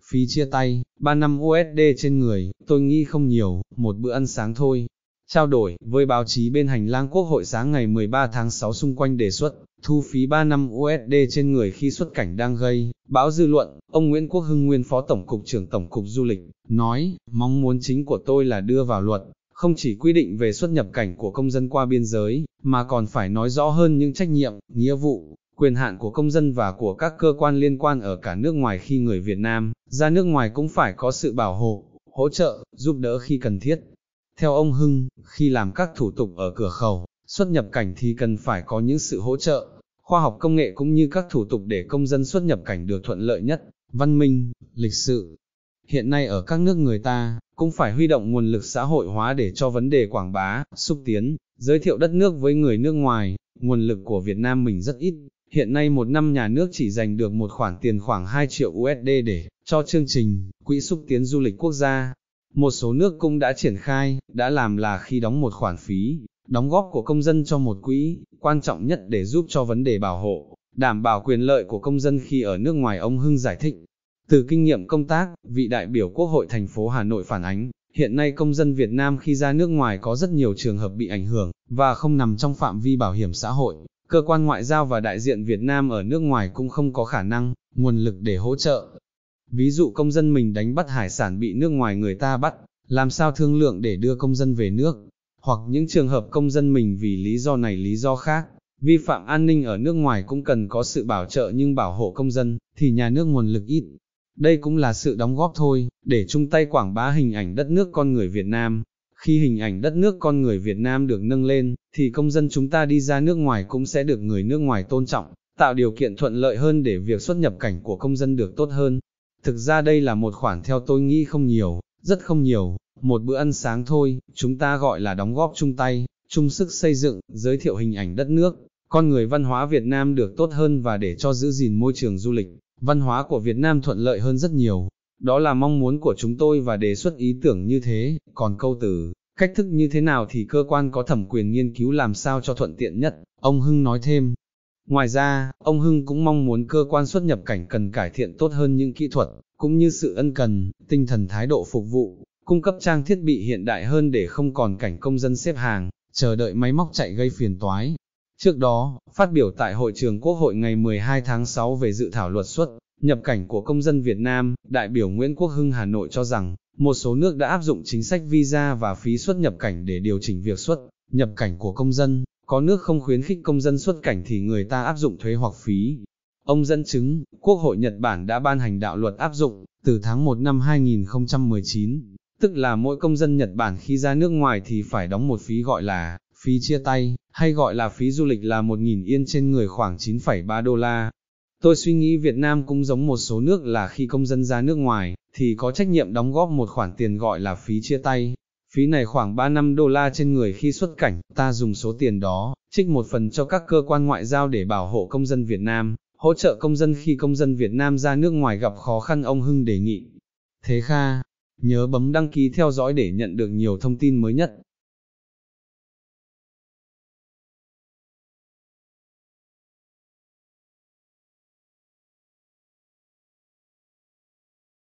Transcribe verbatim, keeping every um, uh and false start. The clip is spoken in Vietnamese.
phí chia tay, ba năm u ét đê trên người, tôi nghĩ không nhiều, một bữa ăn sáng thôi. Trao đổi với báo chí bên hành lang Quốc hội sáng ngày mười ba tháng sáu xung quanh đề xuất thu phí ba năm u ét đê trên người khi xuất cảnh đang gây bão dư luận, ông Nguyễn Quốc Hưng nguyên Phó Tổng cục trưởng Tổng cục Du lịch, nói, mong muốn chính của tôi là đưa vào luật, không chỉ quy định về xuất nhập cảnh của công dân qua biên giới, mà còn phải nói rõ hơn những trách nhiệm, nghĩa vụ, quyền hạn của công dân và của các cơ quan liên quan ở cả nước ngoài khi người Việt Nam ra nước ngoài cũng phải có sự bảo hộ, hỗ trợ, giúp đỡ khi cần thiết. Theo ông Hưng, khi làm các thủ tục ở cửa khẩu, xuất nhập cảnh thì cần phải có những sự hỗ trợ, khoa học công nghệ cũng như các thủ tục để công dân xuất nhập cảnh được thuận lợi nhất, văn minh, lịch sự. Hiện nay ở các nước người ta, cũng phải huy động nguồn lực xã hội hóa để cho vấn đề quảng bá, xúc tiến, giới thiệu đất nước với người nước ngoài, nguồn lực của Việt Nam mình rất ít. Hiện nay một năm nhà nước chỉ dành được một khoản tiền khoảng hai triệu u ét đê để cho chương trình, quỹ xúc tiến du lịch quốc gia. Một số nước cũng đã triển khai, đã làm là khi đóng một khoản phí, đóng góp của công dân cho một quỹ, quan trọng nhất để giúp cho vấn đề bảo hộ, đảm bảo quyền lợi của công dân khi ở nước ngoài, ông Hưng giải thích. Từ kinh nghiệm công tác, vị đại biểu Quốc hội thành phố Hà Nội phản ánh, hiện nay công dân Việt Nam khi ra nước ngoài có rất nhiều trường hợp bị ảnh hưởng, và không nằm trong phạm vi bảo hiểm xã hội. Cơ quan ngoại giao và đại diện Việt Nam ở nước ngoài cũng không có khả năng, nguồn lực để hỗ trợ. Ví dụ công dân mình đánh bắt hải sản bị nước ngoài người ta bắt, làm sao thương lượng để đưa công dân về nước, hoặc những trường hợp công dân mình vì lý do này lý do khác, vi phạm an ninh ở nước ngoài cũng cần có sự bảo trợ nhưng bảo hộ công dân, thì nhà nước nguồn lực ít. Đây cũng là sự đóng góp thôi, để chung tay quảng bá hình ảnh đất nước con người Việt Nam. Khi hình ảnh đất nước con người Việt Nam được nâng lên, thì công dân chúng ta đi ra nước ngoài cũng sẽ được người nước ngoài tôn trọng, tạo điều kiện thuận lợi hơn để việc xuất nhập cảnh của công dân được tốt hơn. Thực ra đây là một khoản theo tôi nghĩ không nhiều, rất không nhiều, một bữa ăn sáng thôi, chúng ta gọi là đóng góp chung tay, chung sức xây dựng, giới thiệu hình ảnh đất nước, con người văn hóa Việt Nam được tốt hơn và để cho giữ gìn môi trường du lịch, văn hóa của Việt Nam thuận lợi hơn rất nhiều. Đó là mong muốn của chúng tôi và đề xuất ý tưởng như thế, còn câu từ, cách thức như thế nào thì cơ quan có thẩm quyền nghiên cứu làm sao cho thuận tiện nhất, ông Hưng nói thêm. Ngoài ra, ông Hưng cũng mong muốn cơ quan xuất nhập cảnh cần cải thiện tốt hơn những kỹ thuật, cũng như sự ân cần, tinh thần thái độ phục vụ, cung cấp trang thiết bị hiện đại hơn để không còn cảnh công dân xếp hàng, chờ đợi máy móc chạy gây phiền toái. Trước đó, phát biểu tại hội trường Quốc hội ngày mười hai tháng sáu về dự thảo luật xuất nhập cảnh của công dân Việt Nam, đại biểu Nguyễn Quốc Hưng Hà Nội cho rằng, một số nước đã áp dụng chính sách visa và phí xuất nhập cảnh để điều chỉnh việc xuất nhập cảnh của công dân, có nước không khuyến khích công dân xuất cảnh thì người ta áp dụng thuế hoặc phí. Ông dẫn chứng, Quốc hội Nhật Bản đã ban hành đạo luật áp dụng, từ tháng một năm hai nghìn không trăm mười chín, tức là mỗi công dân Nhật Bản khi ra nước ngoài thì phải đóng một phí gọi là phí chia tay, hay gọi là phí du lịch là một nghìn yên trên người khoảng chín phẩy ba đô la. Tôi suy nghĩ Việt Nam cũng giống một số nước là khi công dân ra nước ngoài, thì có trách nhiệm đóng góp một khoản tiền gọi là phí chia tay. Phí này khoảng ba mươi lăm đô la trên người khi xuất cảnh, ta dùng số tiền đó, trích một phần cho các cơ quan ngoại giao để bảo hộ công dân Việt Nam, hỗ trợ công dân khi công dân Việt Nam ra nước ngoài gặp khó khăn, ông Hưng đề nghị. Thế Kha, nhớ bấm đăng ký theo dõi để nhận được nhiều thông tin mới nhất.